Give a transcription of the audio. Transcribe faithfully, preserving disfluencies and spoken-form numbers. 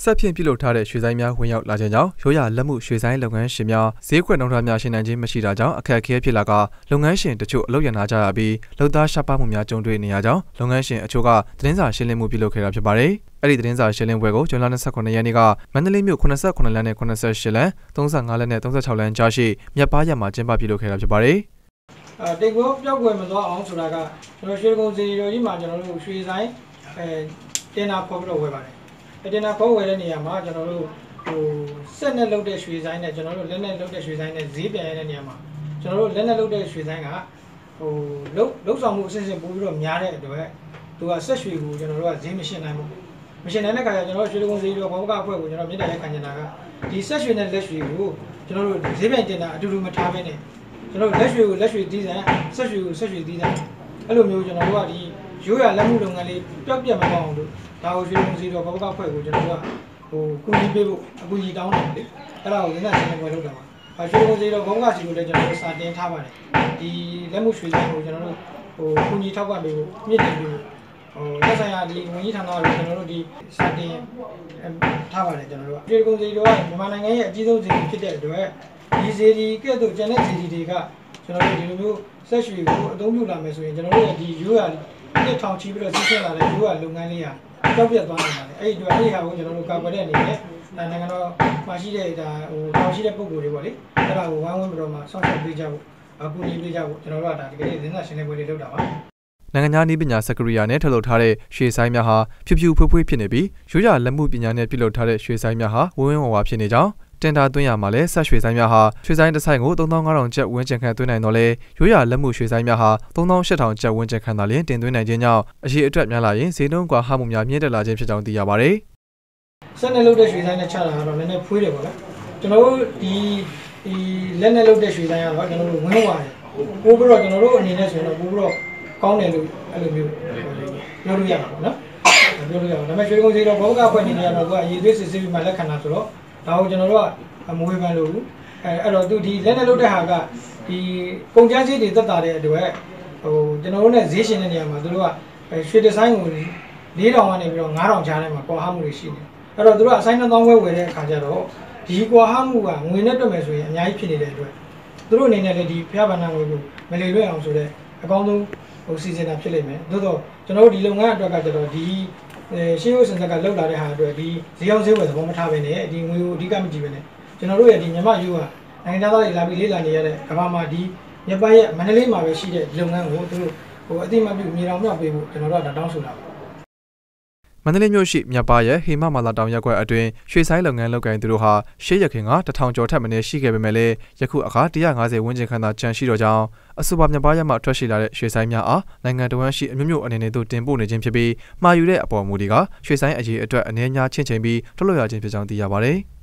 ဆက်ဖြင့်ပြုလုပ်ထားတဲ့ရွှေဆိုင်များဝင်ရောက်လာခြင်းကြောင့်ရိုးရာလက်မှုရွှေဆိုင်လုပ်ငန်းရှင်များဈေးကွက်နှုန်းထားများရှင်းနိုင်ခြင်းမရှိတာကြောင့်အခက်အခဲဖြစ်လာကလုပ်ငန်းရှင်တချို့အလုပ်ရနာကြရပြီးလုပ်သားရှားပါမှုများကြုံတွေ့နေရကြောင်းလုပ်ငန်းရှင်အချို့ကသတင်းစာရှင်းလင်းမှုပြုလုပ်ခဲ့တာဖြစ်ပါတယ်။အဲ့ဒီသတင်းစာရှင်းလင်းပွဲကိုဇွန်လ၂၉ရက်နေ့ကမန္တလေးမြို့၇၉လမ်းနဲ့၇၈လမ်း၃၅လမ်းနဲ့၃၆လမ်းကြားရှိမြတ်ပါးရပ်မှာကျင်းပပြုလုပ်ခဲ့တာဖြစ်ပါတယ်။အဲတိတ်ကိုပျောက်ကွယ်မသွားအောင်ဆိုတာကကျွန်တော်ရွှေကုန်းစီရီတော်ကြီးမှာကျွန်တော်တို့ရွှေဆိုင်အဲတင်နာခေါ်ပြီးတော့ဝယ်ပါတယ်။တင်နာခေါ်ဝယ်တဲ့နေရာမှာကျွန်တော်တို့ဟိုစက်နဲ့လုပ်တဲ့ရွှေဆိုင်နဲ့ကျွန်တော်တို့လက်နဲ့လုပ်တဲ့ရွှေဆိုင်နဲ့ဈေးပြန်ရတဲ့နေရာမှာကျွန်တော်တို့လက်နဲ့လုပ်တဲ့ရွှေဆိုင်ကဟိုလုတ်လုတ်ဆောင်မှုအစစ်အစစ်ပို့ပြီးတော့များတဲ့အတွက်သူကဆက်ရွှေကိုကျွန်တော်တို့ကဈေးမရှင်းနိုင်ဘူး။မရှင်းနိုင်တဲ့ခါကျကျွန်တော်တို့ရွှေကုန်းစီရီတော်ဘောကအဖွဲ့ကိုကျွန်တော်မြေတားရိုက်ခံနေတာကဒီဆက်ရွှေနဲ့လက်ရွှေကိုကျွန်တော်တို့ဈေးပြန်တင်တာအတူတူမထားဘဲနဲ့ကျွန်တော်လက်ရွှေကိုလက်ရွှေတီးစံဆက်ရွှေကိုဆက်ရွှေတီးစံအဲ့လိုမျိုးကျွန်တော်တို့ကဒီရိုးရလက်မှုလုပ်ငန်းလေးပျောက်ပြတ်မပေါအောင်လို့ဒါကိုရွှေကုန်းစီတော်ဘောကအဖွဲ့ကိုကျွန်တော်တို့ကဟိုကုညီပေးဖို့အကူကြီးတောင်းတယ်လေအဲ့ဒါကိုလင်းလက်ဆင်းနေပွဲလုပ်တာပါ။ရွှေကုန်းစီတော်ဘောကစီကိုလည်းကျွန်တော်တို့စာတင်ထားပါတယ်ဒီလက်မှုရွှေဆိုင်ကိုကျွန်တော်တို့ဟိုကုညီထောက်ပံ့ပေးဖို့မြင့်တင်ပေးဖို့ဟိုလက်ဆိုင်ရာဒီဝန်ကြီးဌာနကကျွန်တော်တို့ဒီစာတင်ထားပါတယ်ကျွန်တော်တို့ရွှေကုန်းစီတော်ကမြန်မာနိုင်ငံရဲ့အကြီးဆုံးစီဖြစ်တဲ့အတွက်ဒီစီဒီကဲ့သို့ကျန်တဲ့စီဒီတွေကကျွန်တော်တို့ဒီလိုမျိုးဆက်ရွှေကိုအသုံးပြုလာမယ်ဆိုရင်ကျွန်တော်တို့ရဲ့ဒီရိုးရာတစ်ထောင်ချီပြီးတော့စီးဆင်းလာတဲ့ရိုးရာလုပ်ငန်းလေးဟာတောက်ပြတ်သွားနိုင်ပါတယ်အဲ့ဒီအတွက်အဲ့ဒီဟာကိုကျွန်တော်တို့ကာကွယ်တဲ့အနေနဲ့နိုင်ငံတော်မှာရှိတဲ့ဒါဟိုတောင်ရှိတဲ့ပုံကိုယ်တွေပေါ့လေအဲ့ဒါကိုဝိုင်းဝန်းပြီးတော့မှဆောက်ရှောက်ပေးကြဖို့အကူအညီပေးကြဖို့ကျွန်တော်တို့ကဒါဒီကနေ့သတင်းစာရှင်းလင်းပွဲလေးလုပ်တာပါနိုင်ငံခြားနည်းပညာစက်ကရိယာနဲ့ထုတ်လုပ်ထားတဲ့ရွှေဆိုင်များဟာဖြူဖြူဖွေးဖွေးဖြစ်နေပြီးရိုးရာလက်မှုပညာနဲ့ပြုလုပ်ထားတဲ့ရွှေဆိုင်များဟာဝင်းဝင်းဝါဝါဖြစ်နေကြောင်းတင်တာသွင်းရမှာလဲဆက်ရွှေဆိုင်များဟာရွှေဆိုင်တစ်ဆိုင်ကို၃သောင်း၅ထောင်ကျပ်ဝန်းကျင်ခန့်သွင်းနိုင်တော့လဲရိုးရာလက်မှုရွှေဆိုင်များဟာ၃သောင်း၈ထောင်ကျပ်ဝန်းကျင်ခန့်သာလျှင်တင်သွင်းနိုင်ခြင်းကြောင့်အရှိအတွက်များလာရင်ဈေးနှုန်းကွာဟမှုများမြင့်တက်လာခြင်းဖြစ်ကြောင်းသိရပါတယ်။ဆက်နဲ့လုပ်တဲ့ရွှေဆိုင်နဲ့ချတာကတော့နည်းနည်းဖွေးတယ်ပေါ့လေ။ကျွန်တော်တို့ဒီဒီလက်နဲ့လုပ်တဲ့ရွှေဆိုင်ကတော့ကျွန်တော်တို့ဝင်းဝါတယ်။ပို့ပြီးတော့ကျွန်တော်တို့အနေနဲ့ဆိုရင်တော့ပို့ပြီးတော့ကောင်းတယ်လို့အဲ့လိုမျိုးပြောလို့ရမှာပေါ့နော်။ပြောလို့ရအောင်ဒါပေမဲ့ရွှေကုန်းစီတော့ဘောကဖွဲ့နေနေရတော့သူကအရေးသေးစစ်စစ်ပြီးမှလက်ခံတာဆိုတော့ဒါကိုကျွန်တော်တို့ကအမွေပန်လို့အဲအဲ့တော့သူဒီလက်နဲ့လုပ်တဲ့ဟာကဒီကုန်ကျန်းစည်းတွေသက်သာတဲ့အတွက်ဟိုကျွန်တော်တို့ ਨੇ ဈေးရှင်တဲ့နေရာမှာသူတို့ကရွှေဒီဇိုင်းကို၄ထောင်ကနေပြီးတော့၅ထောင်ကြားထဲမှာကွာဟမှုတွေရှိတယ်အဲ့တော့သူတို့ကအဆိုင်နှစ်သောင်းခွဲဝယ်တဲ့အခါကျတော့ဒီကွာဟမှုကငွေနဲ့တွက်မယ်ဆိုရင်အများကြီးဖြစ်နေတဲ့အတွက်သူတို့အနေနဲ့လည်းဒီဖျားဗန္ဒငွေကိုမလေလွတ်အောင်ဆိုတဲ့အကောင်းဆုံးဟိုစီစဉ်တာဖြစ်လိမ့်မယ်သို့တော့ကျွန်တော်တို့ဒီလုပ်ငန်းအတွက်ကကျတော့ဒီရှေးဥစဉ်ဆက်ကလောက်လာတဲ့ဟာအတွက်ဒီဈေးအောင်ဈေးဝယ်သဘောမထားဘဲနဲ့ဒီငွေကိုအဓိကမကြည့်ဘဲနဲ့ကျွန်တော်တို့ရဲ့ဒီမြန်မာယူဟာနိုင်ငံသားတွေလာပြီးလေ့လာနေရတဲ့ကမ္ဘာမှာဒီမြပရဲ့မန္တလေးမှာပဲရှိတဲ့လုပ်ငန်းကိုသူတို့ဟိုအတိမပြုမြေတောင်မြောက်ပေးဖို့ကျွန်တော်တို့ကတောင်းဆိုတာပါမန္တလေးမြို့ရှိမြပါရဲ့ဟေမမာလာတောင်ရပ်ကွက်အတွင်းရွှေဆိုင်လုပ်ငန်းလုပ်ကိုင်သူတို့ဟာရှေးရခင်ကတထောင်ကျော်ထက်မနည်းရှိခဲ့ပေမဲ့လည်းယခုအခါ၁၅၀ဝန်းကျင်ခန့်သာကျန်ရှိတော့ကြောင်းအဆိုပါမြပါရဲ့မှထွက်ရှိလာတဲ့ရွှေဆိုင်များအားနိုင်ငံတော်ဝန်ရှိအမျိုးမျိုးအနေနဲ့သို့တင်ပို့နေခြင်းဖြစ်ပြီးမှာယူတဲ့အပေါ်မူတွေကရွှေဆိုင်အရေးအတွက်အနေအများချင်းချင်းပြီးထုတ်လုပ်ရခြင်းဖြစ်ကြောင်းသိရပါတယ်။